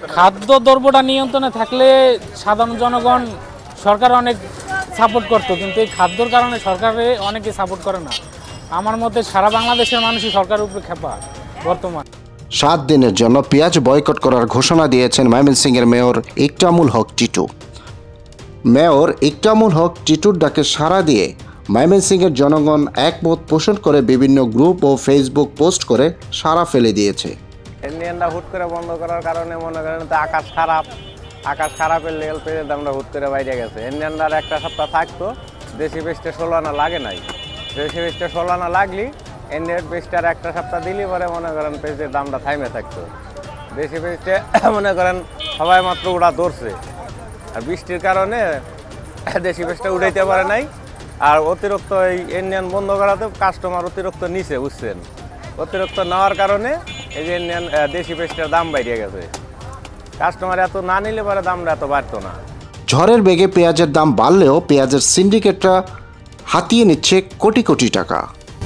খাদ্য দ্রব্যটা নিয়ন্ত্রণে থাকলে সাধারণ জনগণ সরকার অনেক সাপোর্ট করতো, কিন্তু এই খাদ্যর কারণে সরকারে অনেকে সাপোর্ট করে না। আমার মতে সারা বাংলাদেশের মানুষই সরকারের উপরে খেপা বর্তমান। 7 দিনের জন্য পেঁয়াজ বয়কট করার ঘোষণা দিয়েছেন ময়মনসিংহের মেয়র ইকরামুল হক টিটু। মেয়র ইকরামুল হক টিটুর ডাকে সাড়া দিয়ে ময়মনসিংহের জনগণ একমত পোষণ করে বিভিন্ন গ্রুপ ও ফেসবুক পোস্ট করে সাড়া ফেলে দিয়েছে। ইন্ডিয়ানরা হুট করে বন্ধ করার কারণে মনে করেন তো আকাশ খারাপের লেগেল পেঁয়াজের দামটা হুট করে বাইরে গেছে। ইন্ডিয়ানরা একটা সপ্তাহ থাকতো, দেশি পেঁয়াজটা 16 আনা লাগে নাই, দেশি পেঁয়াজটা 16 আনা লাগলি ইন্ডিয়ান পেঁয়াজটার একটা সপ্তাহ দিলি পরে মনে করেন পেঁয়াজের দামটা থাইমে থাকতো। দেশি পেঁয়াজটা মনে করেন সবাই মাত্র ওরা ধরছে, আর বৃষ্টির কারণে দেশি পেঁয়াজটা উঠাইতে পারে নাই। আর অতিরিক্ত এই ইন্ডিয়ান বন্ধ করাতে কাস্টমার অতিরিক্ত নিচে, বুঝছেন, অতিরিক্ত নেওয়ার কারণে এই যে ইন্ডিয়ান দেশি পেঁয়াজটার দাম বাইরে গেছে। কাস্টমার এত না নিলে পরে দামটা এত বাড়তো না। ঝড়ের বেগে পেঁয়াজের দাম বাড়লেও পেঁয়াজের সিন্ডিকেটরা হাতিয়ে নিচ্ছে কোটি কোটি টাকা।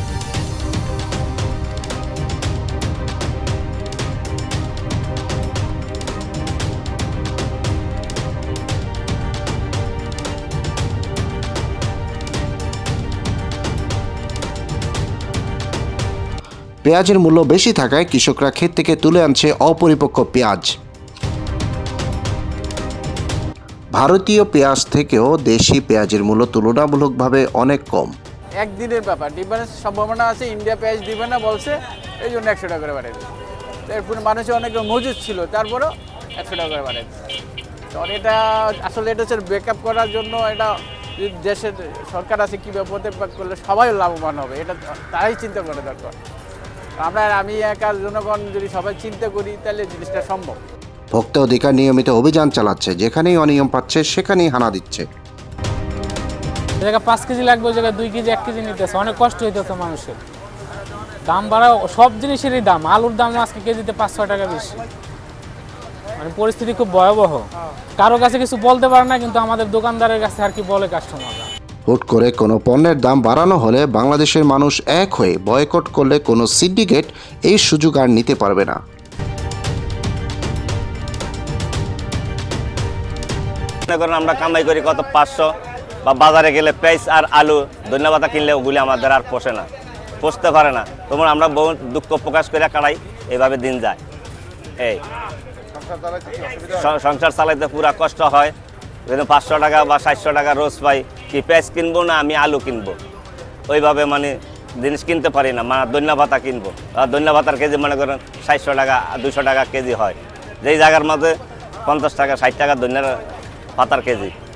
পেঁয়াজের মূল্য বেশি থাকায় কৃষকরা ক্ষেত থেকে তুলে আনছে অপরিপক্ক পেঁয়াজ। ভারতীয় পেঁয়াজ থেকেও দেশি পেঁয়াজের মূল্য তুলনামূলকভাবে অনেক কম। একদিনের ব্যাপার, ডিফারেন্স সম্ভাবনা আছে। ইন্ডিয়া পেঁয়াজ দিবে না বলছে, এই জন্য 100 টাকা করে বাড়িয়ে দিচ্ছে। এরপরে মানুষের অনেক মজুদ ছিল, তারপরেও 100 টাকা করে বাড়িয়ে দিচ্ছে। তো এটা আসলে এটা হচ্ছে ব্যাকআপ করার জন্য, এটা দেশের সরকার আছে কীভাবে প্রতিপাক করলে সবাই লাভবান হবে, এটা তারাই চিন্তা করে দরকার। আমি একা জনগণ যদি সবাই চিন্তা করি তাহলে জিনিসটা সম্ভব। ভোক্তা অধিকার নিয়মিত অভিযান চালাচ্ছে, যেখানেই অনিয়ম পাচ্ছে সেখানেই হানা দিচ্ছে। জায়গায় 5 কেজি লাগবে, ওই জায়গায় 2 কেজি 1 কেজি নিতেছে, অনেক কষ্ট হইতেছে মানুষের। দাম বাড়া, সব জিনিসেরই দাম, আলুর দাম আজকে কেজিতে 5-6 টাকা বেশি। মানে পরিস্থিতি খুব ভয়াবহ। কারো কাছে কিছু বলতে পারে না, কিন্তু আমাদের দোকানদারের কাছে আর কি বলে কাস্টমাররা। হুট করে কোনো পণ্যের দাম বাড়ানো হলে বাংলাদেশের মানুষ এক হয়ে বয়কট করলে কোনো সিন্ডিকেট এই সুযোগ আর নিতে পারবে না। আমরা কামাই করি কত 500, বা বাজারে গেলে পেঁয়াজ আর আলু ধন্যবাদ কিনলে ওগুলি আমাদের আর পোষে না, পোষতে পারে না। তোমরা আমরা বহু দুঃখ প্রকাশ করে কাটাই, এইভাবে দিন যায়। এই সংসার চালাইতে পুরা কষ্ট হয়। 500 টাকা বা 700 টাকা রোজ পাই, কি পেঁয়াজ কিনবো না আমি আলু কিনবো, ওইভাবে মানে জিনিস কিনতে পারি না। মানে ধন্যবাদ কিনবো, আর ধন্যবাদার কেজি মনে করেন 700 টাকা 200 টাকা কেজি হয়, যেই জায়গার মধ্যে 50 টাকা 60 টাকা ধন্যবাদ পাতার কেজি।